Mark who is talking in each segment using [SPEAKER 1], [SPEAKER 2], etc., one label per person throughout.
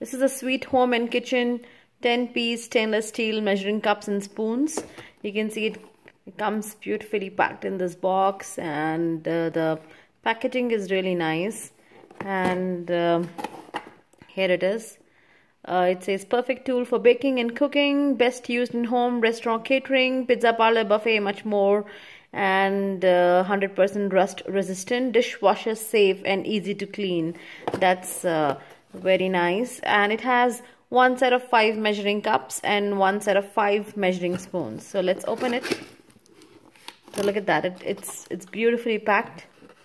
[SPEAKER 1] This is a Sweet Home and Kitchen 10-piece stainless steel measuring cups and spoons. You can see it comes beautifully packed in this box, and the packaging is really nice. And here it is. It says perfect tool for baking and cooking, best used in home, restaurant catering, pizza parlor, buffet, much more. And 100% rust resistant, dishwasher safe, and easy to clean. That's very nice. And it has one set of 5 measuring cups and one set of 5 measuring spoons. So let's open it. So look at that, it's beautifully packed.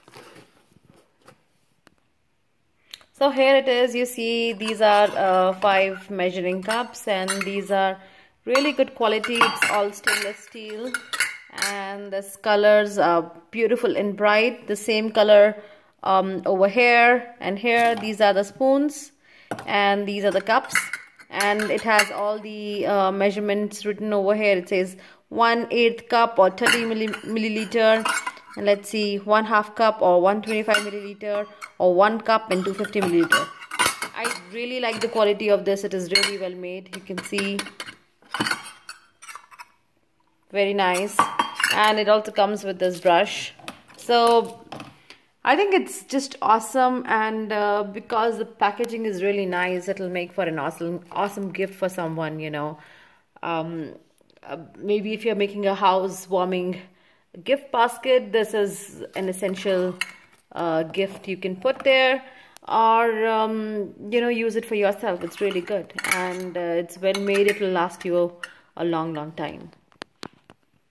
[SPEAKER 1] So here it is. You see, these are 5 measuring cups, and these are really good quality. It's all stainless steel, and the colors are beautiful and bright. The same color over here and here. These are the spoons, and these are the cups. And it has all the measurements written over here. It says 1/8 cup or 30 milliliter. And let's see, 1/2 cup or 125 milliliter, or 1 cup and 250 milliliter. I really like the quality of this. It is really well made. You can see, very nice. And it also comes with this brush. So I think it's just awesome. And because the packaging is really nice, it'll make for an awesome gift for someone, you know. Maybe if you're making a housewarming gift basket, this is an essential gift you can put there, or you know, use it for yourself. It's really good, and it's well made. It will last you a long time.